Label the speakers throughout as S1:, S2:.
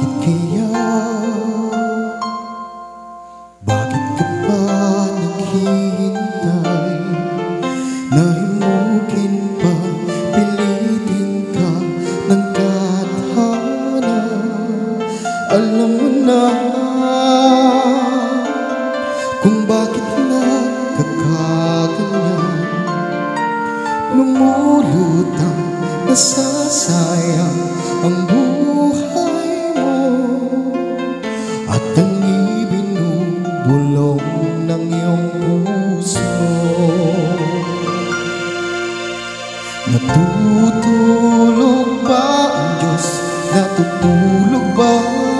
S1: Bakit kaya? Bakit ka pa naghihintay? Nahimukin pa, pilitin ka ng tadhana. Alam mo na kung bakit nagkakaganyan. Lumulutang nasasayang ang buhay mo at ang ibinubulong ng iyong puso. Natutulog ba ang Diyos? Natutulog ba?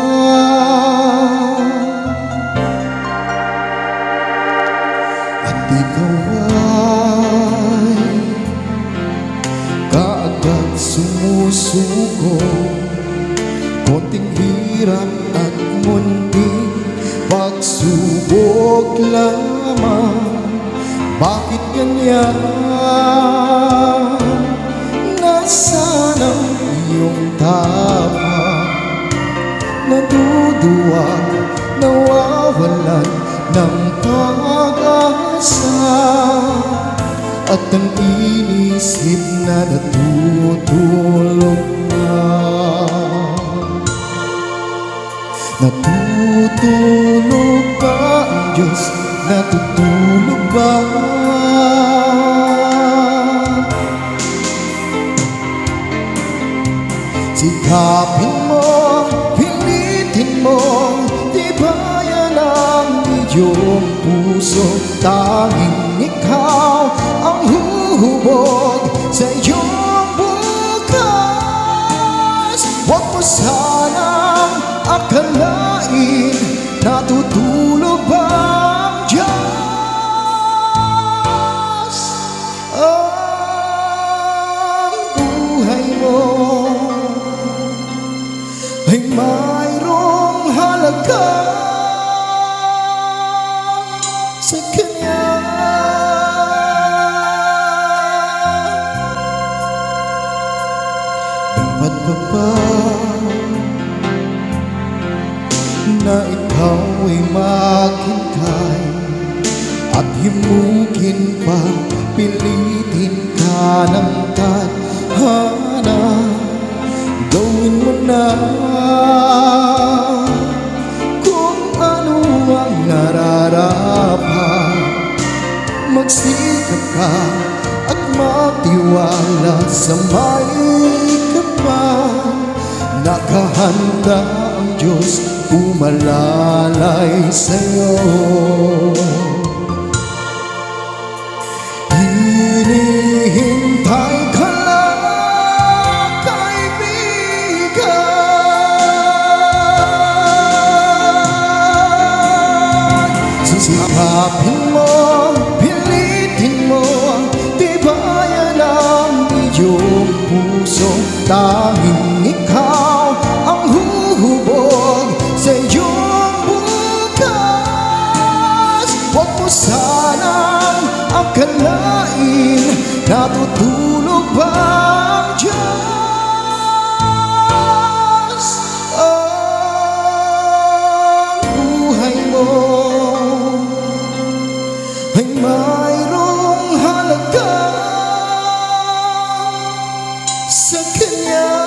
S1: At ikaw ay kaagad sumusuko. Konting hirap at munting pagsubok lamang. Bakit ganyan? Nasaan ang iyong tapang? Naduduwag, nawawalan ng pag-asa, at ang inisip na natutulog na. Natutulog ba ang Diyos? Natutulog ba? Sikapin mo, pilitin mo, tibayan ang iyong puso. Tanging ikaw ang huhubog sa iyong bukas. Huwag mo sanang akalain natutulog ba ang Diyos. Ang buhay mo ay mayroong halaga sa Kanya. Dapat pa ba na ikaw ay maghintay at himukin pa, pilitin ka ng tadhana? Gawin mo na kung ano ang nararapat. Magsikap ka at magtiwala sa may kapal. Nakahanda ang Diyos umalalay sa'yo. Hinihintay ka lang, kaibigan. Sisikapin mo, pilitin mo, tibayan ang iyong puso. Tanging ikaw ang huhubog sa iyong bukas. Huwag mo sanang akalain natutulog ba ang Diyos. Ang buhay mo ay mayroong halaga sa Kanya.